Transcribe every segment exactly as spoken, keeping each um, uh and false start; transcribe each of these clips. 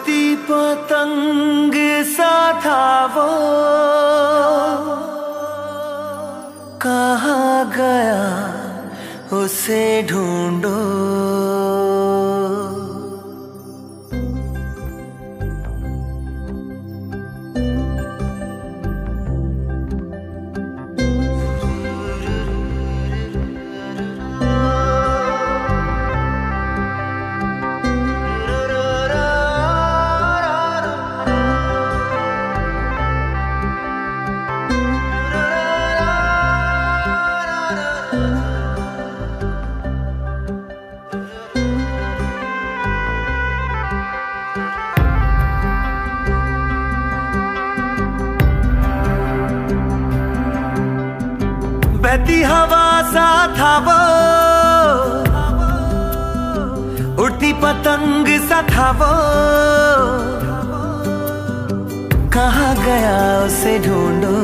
उड़ती पतंग सा था वो, कहाँ गया उसे ढूंढो। बहती हवा सा था वो, उड़ती पतंग सा था वो, कहाँ गया उसे ढूंढो।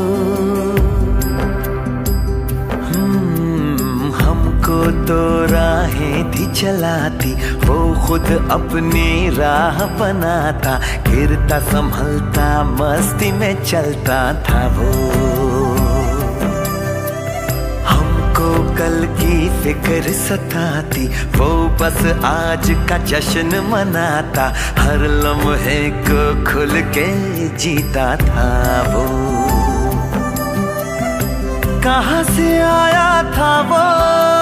हम्म, हमको तो राहें थी चलाती, वो खुद अपनी राह बनाता, गिरता संभलता मस्ती में चलता था वो। कल की फिक्र सताती, वो बस आज का जश्न मनाता, हर लम्हे को खुल के जीता था वो। कहाँ से आया था वो,